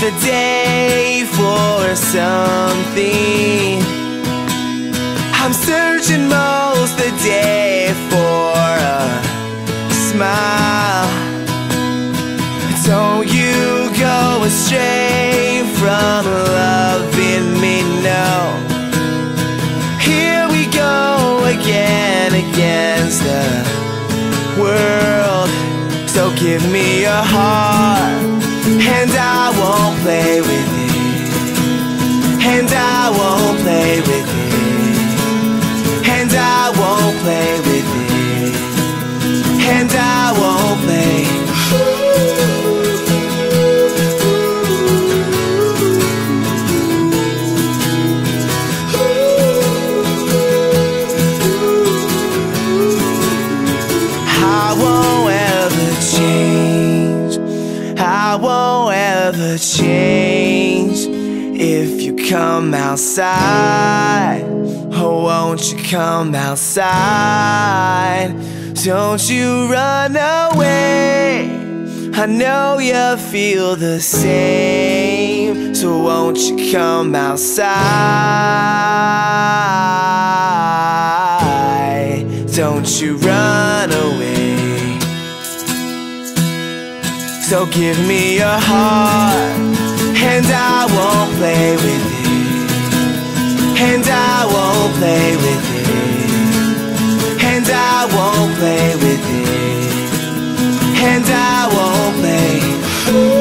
the day for something. I'm searching most the day for a smile. Don't you go astray from loving me, no. Here we go again against the world. So give me your heart, and I won't play with it. And I won't play with it. And I won't play with it. And I won't play. I won't ever change. I won't ever change if you come outside. Oh, won't you come outside? Don't you run away. I know you feel the same. So won't you come outside? Don't you run away. So give me your heart, and I won't play with it. And I won't play with it. And I won't play with it. And I won't play.